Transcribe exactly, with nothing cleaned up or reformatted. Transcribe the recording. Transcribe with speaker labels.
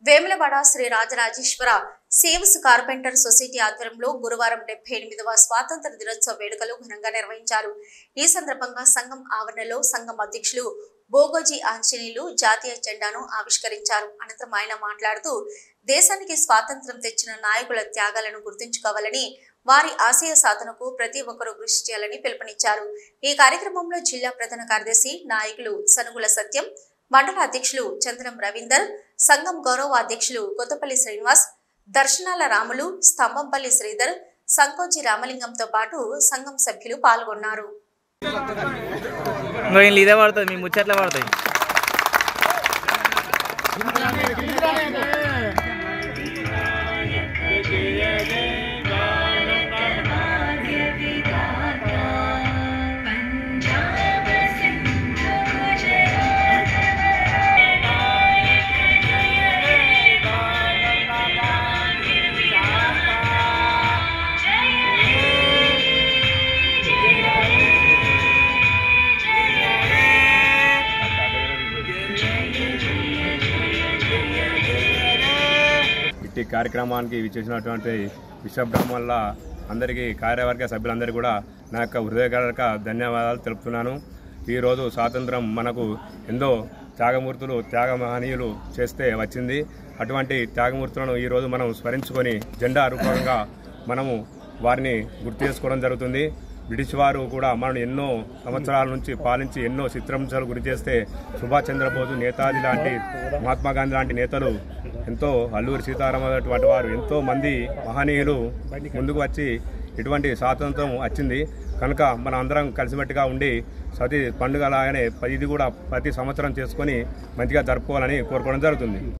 Speaker 1: వేములవాడ శ్రీ రాజరాజేశ్వర సేవ్స్ carpenter society ఆధ్వర్యంలో గురువారం డెబ్బై ఎనిమిదవ స్వాతంత్ర దినోత్సవ వేడుకలు ఘనంగా నిర్వహించారు. ఈ సందర్భంగా సంఘం ఆవరణలో సంఘం అధ్యక్షులు బోగోజీ ఆంజనేయులు జాతీయ జెండాను ఆవిష్కరించారు. అనంతరం ఆయన మాట్లాడుతూ దేశానికి స్వాతంత్ర్యం తెచ్చిన నాయకుల త్యాగాలను గుర్తుంచుకోవాలని, వారి ఆశయ సాధనకు ప్రతి ఒక్కరూ కృషి చేయాలని పిలుపునిచ్చారు. ఈ కార్యక్రమంలో జిల్లా ప్రధాన కార్యదర్శి నాయకులు సనుగుల సత్యం, మండల అధ్యక్షులు చంద్రం రవీందర్, సంఘం గౌరవ అధ్యక్షులు కొత్తపల్లి శ్రీనివాస్, దర్శనాల రాములు, స్తంభంపల్లి శ్రీధర్, సంకోజి రామలింగంతో పాటు సంఘం సభ్యులు పాల్గొన్నారు.
Speaker 2: ఈ కార్యక్రమానికి విచ్చేసినటువంటి విశ్వబ్రాహ్మణుల అందరికీ, కార్యవర్గ సభ్యులందరికీ కూడా నా యొక్క హృదయపూర్వక ధన్యవాదాలు తెలుపుతున్నాను. ఈరోజు స్వాతంత్రం మనకు ఎంతో త్యాగమూర్తులు, త్యాగ మహనీయులు చేస్తే వచ్చింది. అటువంటి త్యాగమూర్తులను ఈరోజు మనం స్మరించుకొని జెండా రూపంగా మనము వారిని గుర్తు చేసుకోవడం జరుగుతుంది. బ్రిటిష్ వారు కూడా మనం ఎన్నో సంవత్సరాల నుంచి పాలించి ఎన్నో చిత్రహింసలు గురి చేస్తే సుభాష్ చంద్రబోసు, నేతాజీ లాంటి, మహాత్మా గాంధీ లాంటి నేతలు, ఎంతో అల్లూరి సీతారామరాజు వారు ఎంతో మంది మహనీయులు ముందుకు వచ్చి ఇటువంటి స్వాతంత్రం వచ్చింది. కనుక మన అందరం కలిసిమెట్టుగా ఉండి ప్రతి పండుగ లాగానే ఇది కూడా ప్రతి సంవత్సరం చేసుకొని మంచిగా జరుపుకోవాలని కోరుకోవడం జరుగుతుంది.